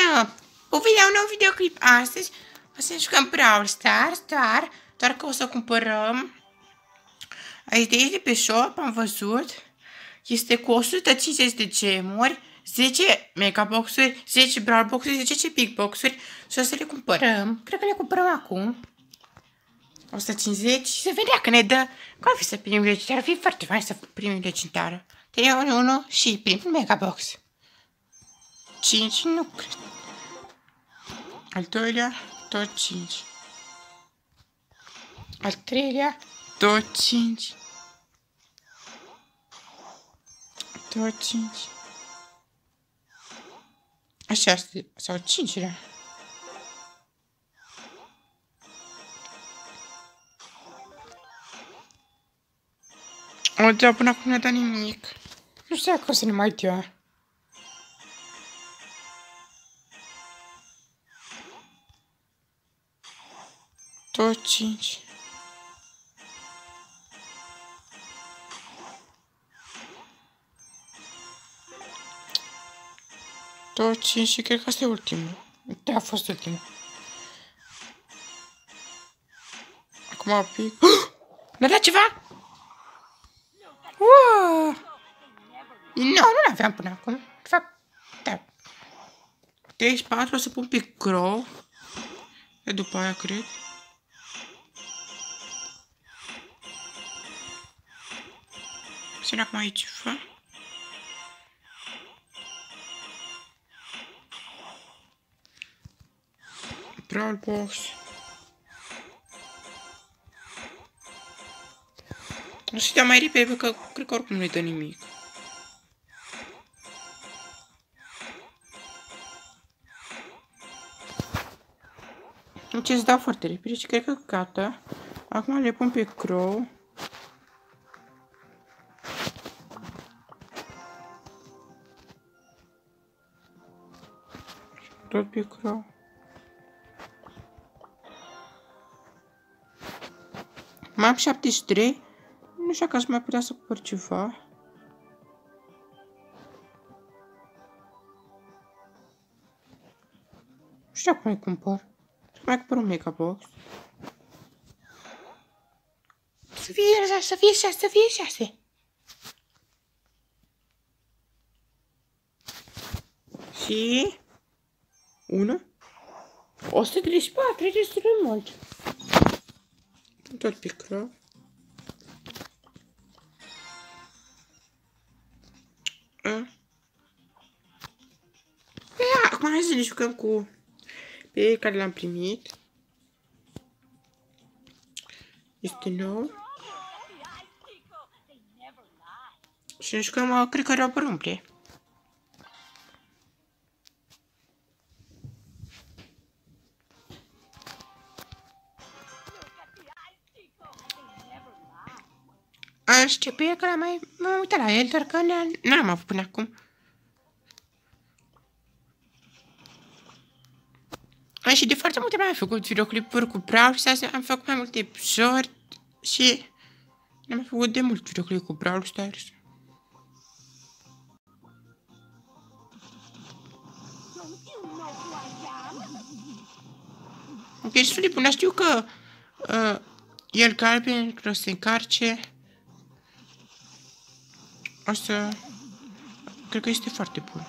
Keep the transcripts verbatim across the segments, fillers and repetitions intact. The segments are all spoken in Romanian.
bună! O vedea un nou videoclip astăzi. O să ne jucăm Brawl Stars, dar, doar că o să cumpărăm. Aici de aici de pe shop am văzut. Este cu o sută cincizeci de gemuri, zece megaboxuri, zece Brawl boxuri, zece big boxuri. Și o să le cumpărăm. Cred că le cumpărăm acum. o sută cincizeci și să vedea că ne dă. Cum ar fi să primim legendar? Ar fi foarte fain să primim legendară. trei unu unu și primim megabox. cinci, nu cred. Al doilea, tot cinci. Al treilea, tot cinci. Tot cinci. Așa, sau cincilea. O, da, până acum nu a dat nimic. Nu știu dacă o să ne mai dea. Tot cinci. Tot cinci și cred că asta e ultimul. Da, a fost ultimul. Acum pic. Mi-a dat ceva? Wow! Nu, nu l-aveam până acum. De fapt, da. treizeci și patru o să pun pe Crow. E după aia, cred. Să ne acum aici, fă. Brawl box. O să dea mai repede, că cred că oricum nu-i dă nimic. Deci îți dau foarte repede și cred că gata. Acum le pun pe Crow. Tot pe Crow. Mai am șaptezeci și trei. Nu știu că aș mai putea să cumpăr ceva. Nu știu cum mai cumpăr. Să mai cumpăr un megabox. Să fie, să fie șase, să fie șase. Și... Una. o sută treizeci și patru, e destul de mult. Tot pe Crow. Acum hai să ne jucăm cu pe care l-am primit. Este nou. Și ne jucăm, cred că are o umple. Știu pe el că l-am mai m-am uitat la el, doar că n-am avut până acum. A, și de foarte multe mai am făcut videoclipuri cu Brawl Stars, am făcut mai multe short și am mai făcut de mult videoclip cu Brawl Stars. Ok, destul de bun, dar știu că uh, el galben, când o să se încarce, o să... Cred că este foarte bun.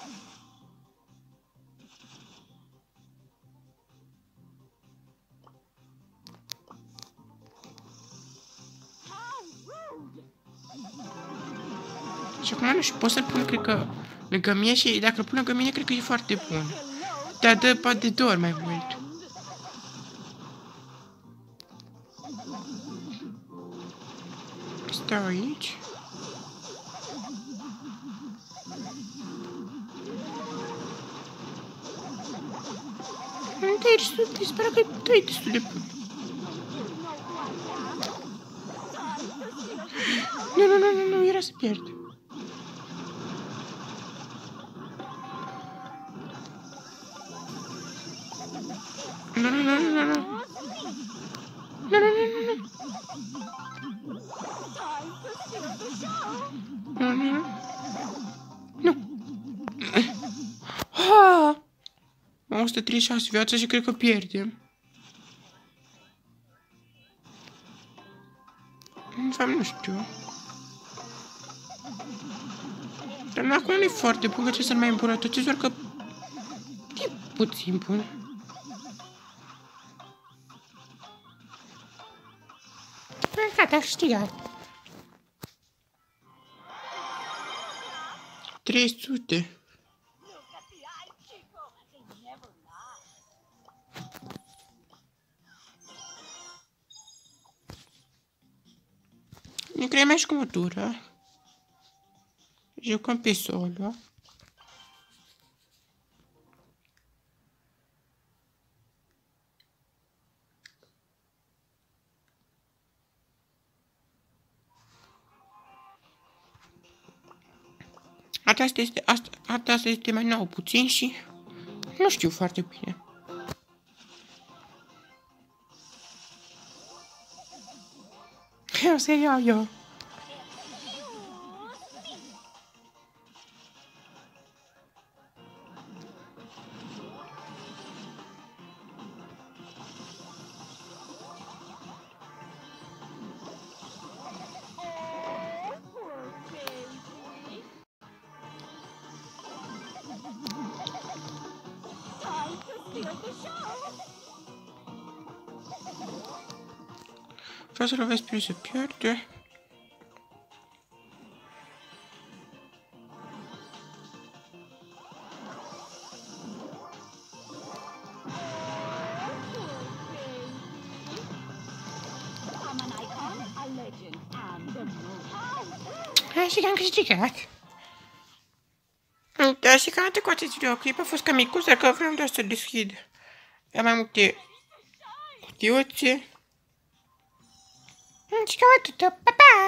Și acum nu știu, pot să-l pun, cred că, lângă mine și dacă îl pun lângă mine, cred că e foarte bun. Dar dă poate de două ori mai mult. Stau aici. Nu, e destul de, sper că e destul de bun. Nu, nu, nu, nu, nu, era să pierd. Nu, nu, nu, nu, nu, nu. Nu, nu, nu, nu, nu. Nu, nu, nu. Nu. Ah! o sută treizeci și șase viața și cred că pierdem. De fapt, nu știu. Dar acum nu e foarte bun, că ce să-l mai îmbunătățesc, doar că e puțin bun. Gata, am câștigat. trei sute. Ne creăm mai și cu motoră. Jucăm pe solo. Asta este, asta, asta este mai nou puțin și nu știu foarte bine. Eu să iau eu. Vreau să lovesc pe să pierde. Și că am câștigat. Da, și că atât cu acest videoclip a fost cam micuț, dar că vreau doar să deschid mai multe cutiuțe. Și cam atât. Pa, pa!